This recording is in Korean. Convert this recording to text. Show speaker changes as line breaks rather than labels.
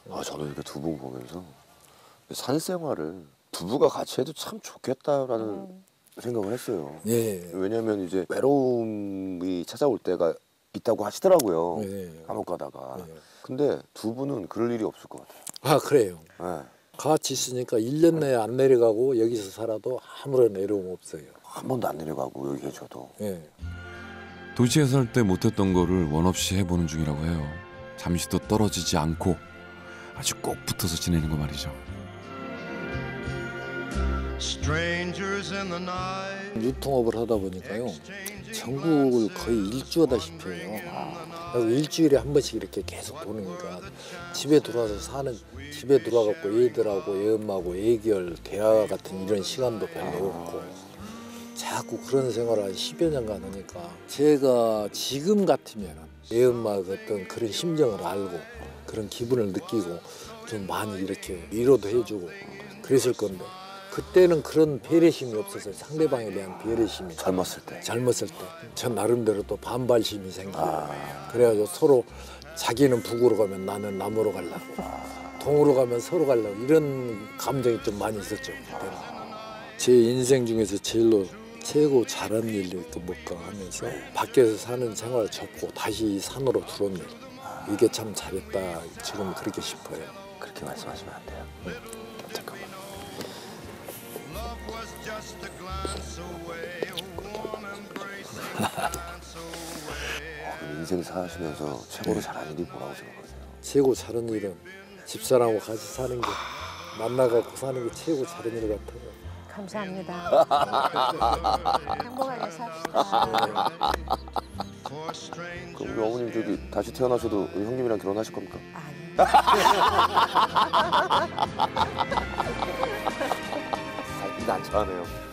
저는 이렇게 두 분 보면서 산 생활을 부부가 같이 해도 참 좋겠다라는 생각을 했어요.
예.
왜냐면 이제 외로움이 찾아올 때가 있다고 하시더라고요.
예.
감옥 가다가.
예.
근데 두 분은 그럴 일이 없을 것 같아요.
아, 그래요.
네.
같이 있으니까 1년 내에 안 내려가고 여기서 살아도 아무런 외로움 없어요.
한 번도 안 내려가고 여기 계셔도.
예.
도시에 살 때 못했던 거를 원 없이 해보는 중이라고 해요. 잠시도 떨어지지 않고 아주 꼭 붙어서 지내는 거 말이죠.
유통업을 하다 보니까요. 전국을 거의 일주하다시피 해요. 그리고 일주일에 한 번씩 이렇게 계속 도니까 집에 들어와갖고 애들하고 애 엄마하고 애결 대화 같은 이런 시간도 별로 없고 자꾸 그런 생활을 한 10여 년간 하니까 제가 지금 같으면 애 엄마의 어떤 그런 심정을 알고 그런 기분을 느끼고 좀 많이 이렇게 위로도 해주고 그랬을 건데 그때는 그런 배려심이 없어서 상대방에 대한 배려심이
젊었을 때.
전 나름대로 또 반발심이 생기고 그래가지고 서로 자기는 북으로 가면 나는 남으로 가려고 동으로 가면 서로 가려고 이런 감정이 좀 많이 있었죠. 그때는. 제 인생 중에서 최고 잘한 일이 뭘까 하면서 밖에서 사는 생활을 접고 다시 이 산으로 들어온 일 이게 참 잘했다 지금 그렇게 싶어요.
그렇게 말씀하시면 안 돼요. 잠깐만. 인생 사시면서 최고로 잘한 일이 뭐라고 생각하세요?
최고 잘한 일은 집사람하고 같이 사는 게 만나갖고 사는 게 최고 잘한 일 같아요.
감사합니다. 행복하게 삽시다.
그럼 우리 어머님 저기 다시 태어나셔도 우리 형님이랑 결혼하실 겁니까?
아니.
난처하네요.